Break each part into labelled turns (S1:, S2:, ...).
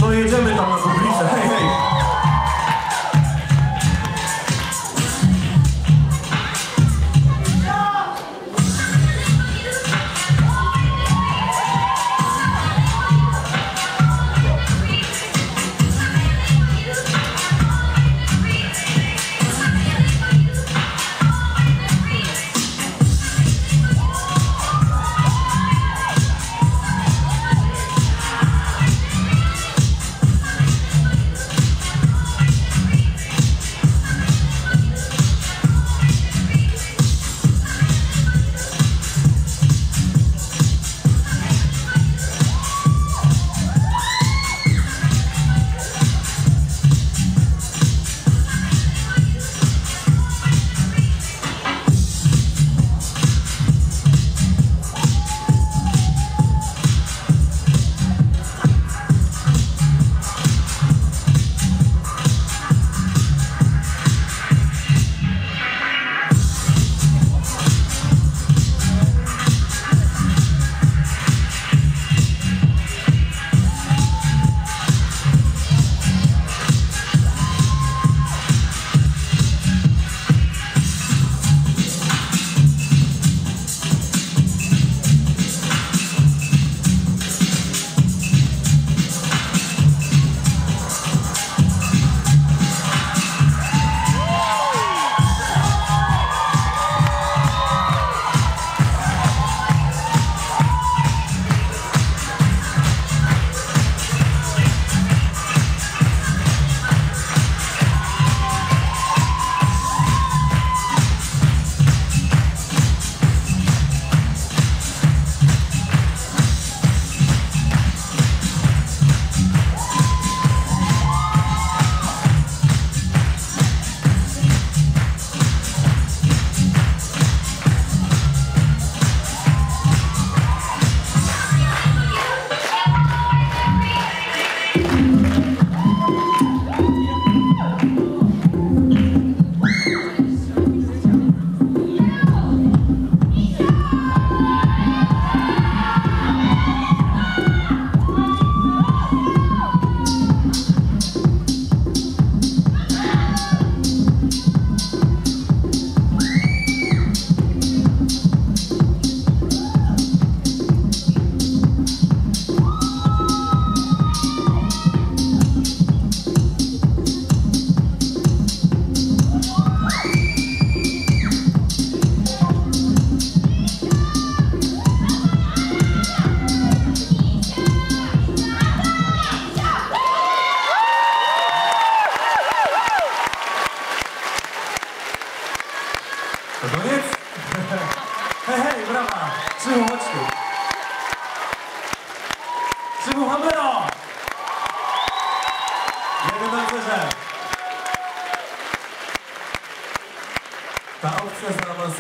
S1: dojedziemy tam na publiczne. Hej, hej! To koniec? Hej, hej, brawa! Krzychu, chodź tu! Krzychu, Hamero! Jeden tancerze! Ta opcja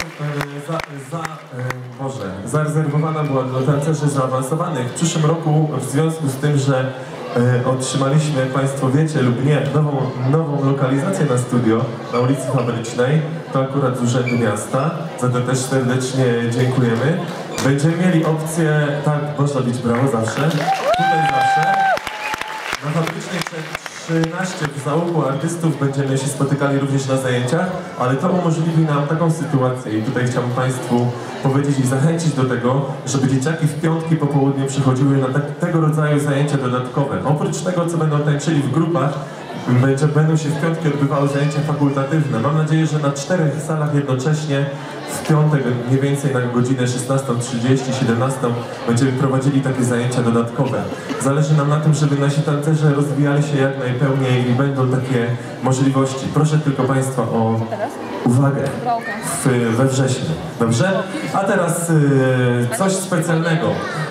S1: zarezerwowana była dla tancerzy zaawansowanych. W przyszłym roku, w związku z tym, że otrzymaliśmy, jak Państwo wiecie lub nie, nową lokalizację na studio na ulicy Fabrycznej, to akurat z Urzędu Miasta, za to też serdecznie dziękujemy. Będziemy mieli opcję, tak, można bić brawo zawsze, tutaj zawsze. Na Fabrycznej 13 w załogu artystów będziemy się spotykali również na zajęciach, ale to umożliwi nam taką sytuację i tutaj chciałbym Państwu powiedzieć i zachęcić do tego, żeby dzieciaki w piątki po południu przychodziły na tego rodzaju zajęcia dodatkowe. Oprócz tego, co będą tańczyli w grupach, będą się w piątki odbywały zajęcia fakultatywne. Mam nadzieję, że na 4 salach jednocześnie w piątek mniej więcej na godzinę 16:30, 17 będziemy prowadzili takie zajęcia dodatkowe. Zależy nam na tym, żeby nasi tancerze rozwijali się jak najpełniej i będą takie możliwości. Proszę tylko Państwa o uwagę we wrześniu. Dobrze? A teraz coś specjalnego.